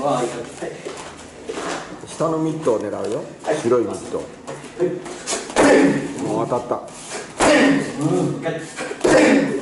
下のミットを狙うよ。白いミット。もう当たった。